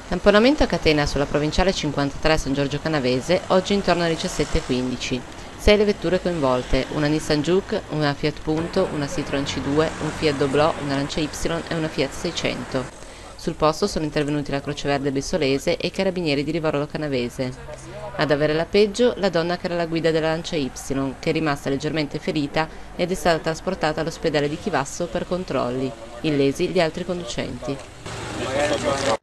Tamponamento a catena sulla provinciale 53 San Giorgio Canavese, oggi intorno alle 17:15. 6 le vetture coinvolte, una Nissan Juke, una Fiat Punto, una Citroen C2, un Fiat Doblò, una Lancia Y e una Fiat 600. Sul posto sono intervenuti la Croce Verde Bessolese e i carabinieri di Livorno Canavese. Ad avere la peggio la donna che era la guida della Lancia Y, che è rimasta leggermente ferita ed è stata trasportata all'ospedale di Chivasso per controlli. Illesi gli altri conducenti.